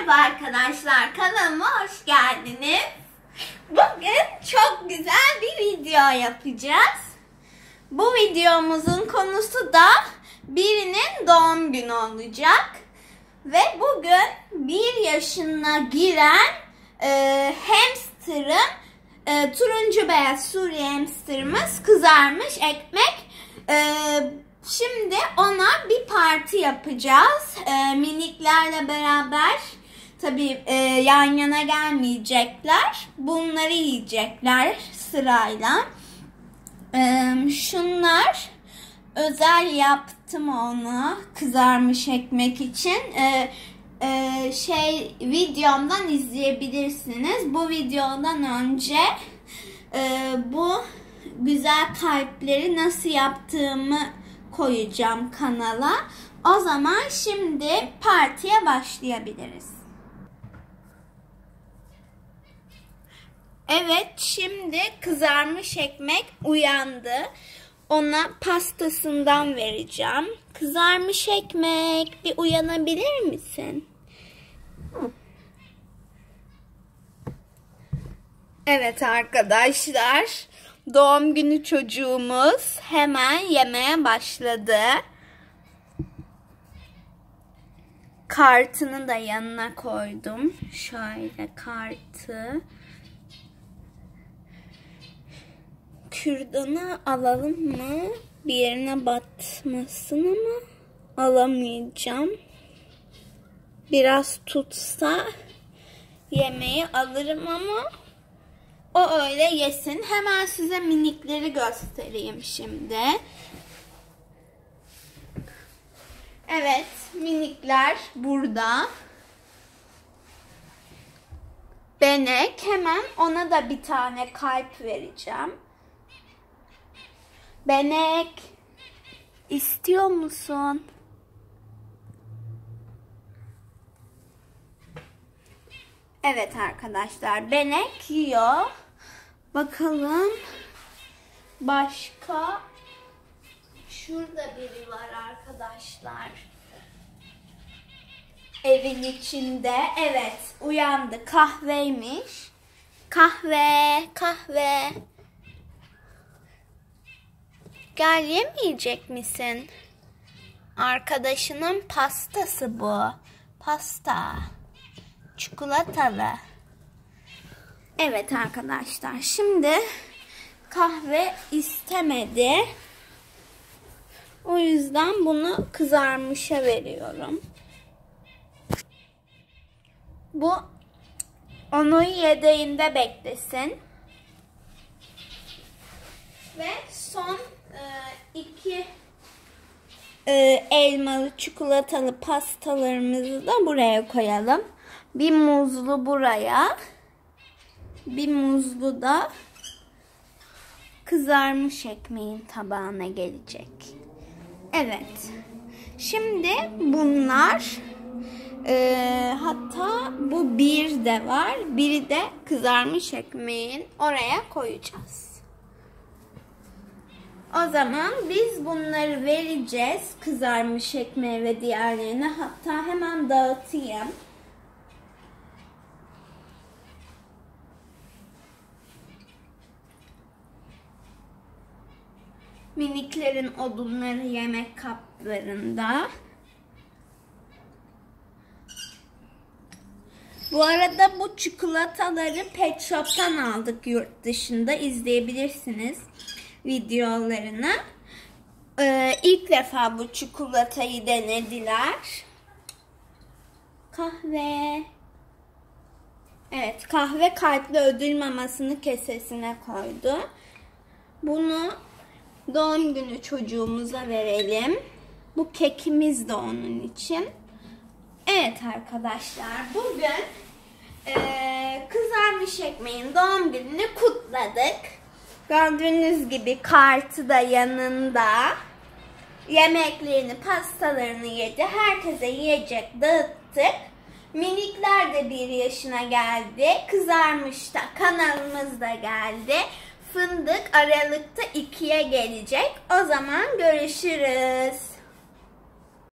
Merhaba arkadaşlar, kanalıma hoş geldiniz. Bugün çok güzel bir video yapacağız. Bu videomuzun konusu da birinin doğum günü olacak. Ve bugün 1 yaşına giren hamsterın, turuncu beyaz Suriye hamsterımız kızarmış ekmek. Şimdi ona bir parti yapacağız. Miniklerle beraber tabii yan yana gelmeyecekler. Bunları yiyecekler sırayla. Şunlar özel yaptım ona kızarmış ekmek için. Videomdan izleyebilirsiniz. Bu videodan önce bu güzel kalpleri nasıl yaptığımı koyacağım kanala. O zaman şimdi partiye başlayabiliriz. Evet, şimdi kızarmış ekmek uyandı. Ona pastasından vereceğim. Kızarmış ekmek, bir uyanabilir misin? Evet arkadaşlar, doğum günü çocuğumuz hemen yemeye başladı. Kartını da yanına koydum. Şöyle kartı. Kürdanı alalım mı? Bir yerine batmasın ama alamayacağım. Biraz tutsa yemeği alırım ama o öyle yesin. Hemen size minikleri göstereyim şimdi. Evet, minikler burada. Benek, hemen ona da bir tane kalp vereceğim. Benek, istiyor musun? Evet arkadaşlar, Benek yiyor. Bakalım başka. Şurada biri var arkadaşlar. Evin içinde. Evet, uyandı. Kahveymiş. Kahve, kahve. Gel, yemeyecek misin? Arkadaşının pastası bu. Pasta. Çikolatalı. Evet arkadaşlar, şimdi kahve istemedi. O yüzden bunu kızarmışa veriyorum. Bu onun yedeğinde beklesin. Ve son 2 elmalı çikolatalı pastalarımızı da buraya koyalım. Bir muzlu buraya. Bir muzlu da kızarmış ekmeğin tabağına gelecek. Evet. Şimdi bunlar hatta bu bir de var. Biri de kızarmış ekmeğin oraya koyacağız. O zaman biz bunları vereceğiz. Kızarmış ekmeği ve diğerlerini. Hatta hemen dağıtayım. Miniklerin odunları yemek kaplarında. Bu arada bu çikolataları Pet Shop'tan aldık, yurt dışında. İzleyebilirsiniz videolarını. İlk defa bu çikolatayı denediler. Kahve. Evet, kahve kalpli ödül mamasını kesesine koydu. Bunu doğum günü çocuğumuza verelim. Bu kekimiz de onun için. Evet arkadaşlar, bugün kızarmış ekmeğin doğum gününü kutladık. Gördüğünüz gibi kartı da yanında. Yemeklerini, pastalarını yedi. Herkese yiyecek dağıttık. Minikler de 1 yaşına geldi. Kızarmış da kanalımız da geldi. Fındık Aralık'ta 2'ye gelecek. O zaman görüşürüz.